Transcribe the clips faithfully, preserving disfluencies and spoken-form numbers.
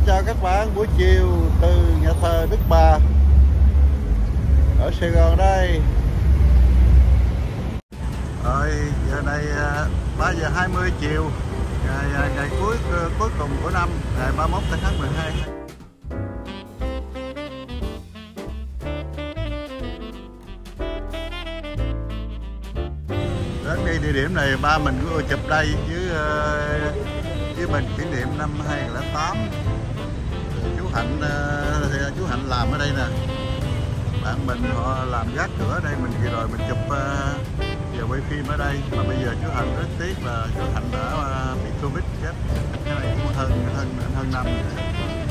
chào các bạn buổi chiều từ nhà thờ Đức Bà ở Sài Gòn đây. Rồi giờ này ba giờ hai mươi chiều, ngày, ngày cuối cuối cùng của năm, ngày ba mươi mốt tháng mười hai. Đến cái địa điểm này ba mình cũng chụp đây với với mình kỷ niệm năm hai nghìn không trăm lẻ tám. Chú Hạnh thì chú Hạnh làm ở đây nè, bạn mình họ làm gác cửa ở đây, mình vừa rồi mình chụp giờ quay phim ở đây, mà bây giờ chú Hạnh rất tiếc là chú Hạnh đã bị Covid chết, cái này cũng hơn hơn hơn năm rồi.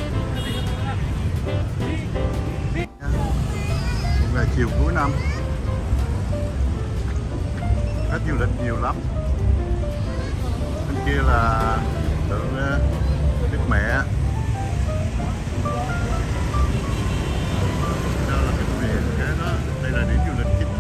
Một ngày chiều cuối năm, khách du lịch nhiều lắm. Bên kia là tượng Đức Mẹ. Đó là cái này, cái đó, đây là điểm du lịch chính.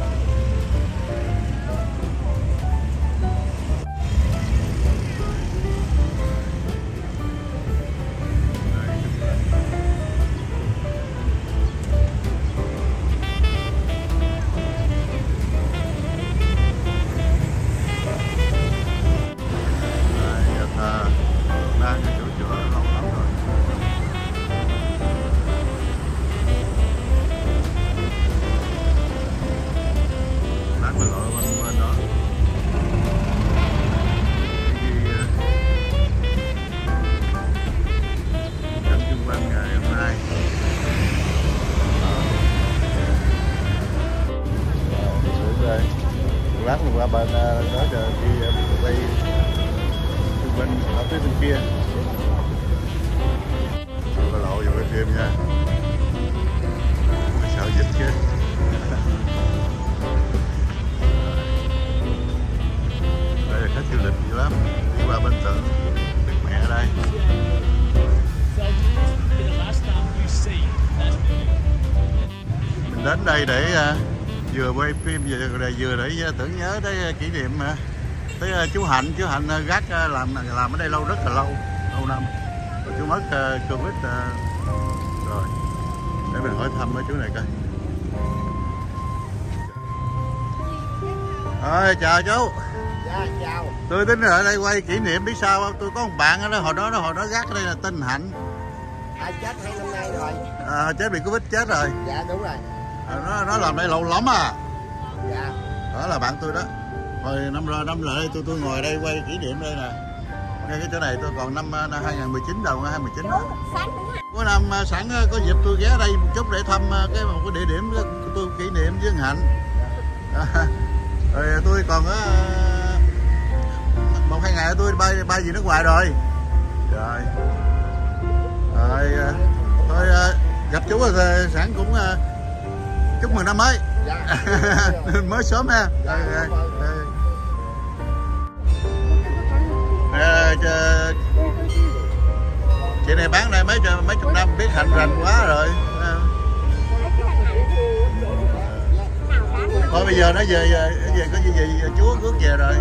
Lát mình qua bên đó chờ đi quay bên ở phía bên kia, có lộ vô cái phim nha, sợ dịch chứ. Đây là khách du lịch nhiều lắm, đi qua bên tượng Đức Mẹ ở đây. Mình đến đây để vừa quay phim vừa vừa để tưởng nhớ tới kỷ niệm tới chú Hạnh. Chú Hạnh gác làm làm ở đây lâu, rất là lâu, lâu năm. Rồi chú mất Covid rồi, để mình hỏi thăm ở chú này coi. Ơi chào chú. Dạ chào. Tôi tính ở đây quay kỷ niệm, biết sao không? Tôi có một bạn ở đó, hồi đó hồi đó gác ở đây là tên Hạnh. À, chết hai năm nay rồi. À, chết bị Covid chết rồi. Dạ đúng rồi. Nó, nó làm đây lâu lắm à. Dạ. Đó là bạn tôi đó. Hồi năm rồi năm lại tôi tôi ngồi đây quay kỷ niệm đây nè. Ngay cái chỗ này tôi còn năm, năm hai nghìn không trăm mười chín, đầu hai nghìn không trăm mười chín đó. Có năm sẵn có dịp tôi ghé đây một chút để thăm cái một cái địa điểm tôi kỷ niệm với Hạnh. À, rồi tôi còn có một hai ngày tôi bay bay về nước ngoài rồi. Rồi. Rồi tôi gặp chú rồi sẵn cũng chúc mừng năm mới. Dạ. Mới sớm ha. Dạ, à, à, à, chị này bán đây mấy mấy chục năm, biết Hạnh rành quá rồi. À. Thôi bây giờ nó về về có gì gì chú rước về rồi.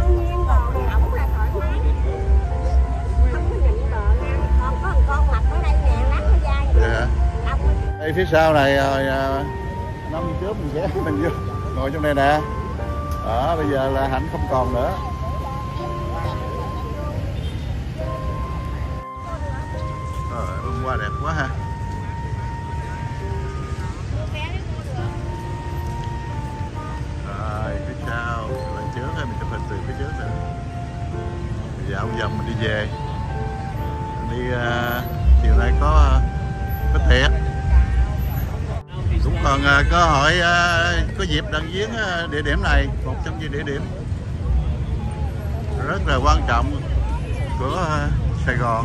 Dạ. Đây phía sau này hồi năm trước mình ghé mình vô ngồi trong này nè. Đó, bây giờ là Hạnh không còn nữa. Rồi, hôm qua đẹp quá ha. Rồi, phía sau, lần trước mình chụp hình từ phía trước nữa. Dạo vòng mình đi về. Đi uh, chiều nay có có tiệc. Cũng còn uh, cơ hội uh, có dịp đăng viếng uh, địa điểm này, một trong những địa điểm rất là quan trọng của uh, Sài Gòn.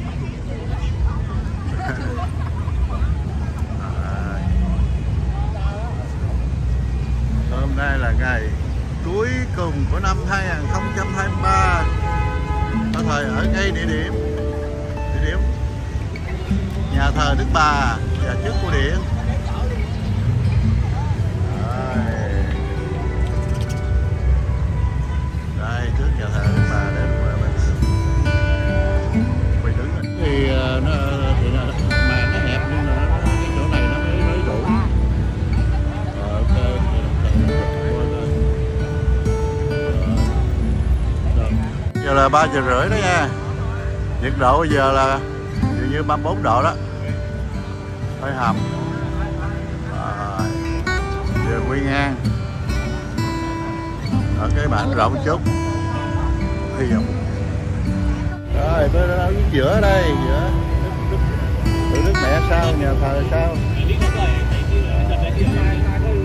Hôm nay là ngày cuối cùng của năm hai nghìn không trăm hai mươi ba. Có thời ở ngay địa điểm địa điểm nhà thờ Đức Bà và trước cổ điện. Đây, trước nhà thờ Đức Bà để quay đứng thì nó thì nó là ba giờ rưỡi đó nha. Nhiệt độ bây giờ là dường như ba mươi bốn độ đó. Hơi hầm. À, giờ quy ngang. Ở cái bản rộng chút. Hy vọng. Rồi tôi đang ở giữa đây, giữa nước, nước mẹ sao, nhà thờ sao.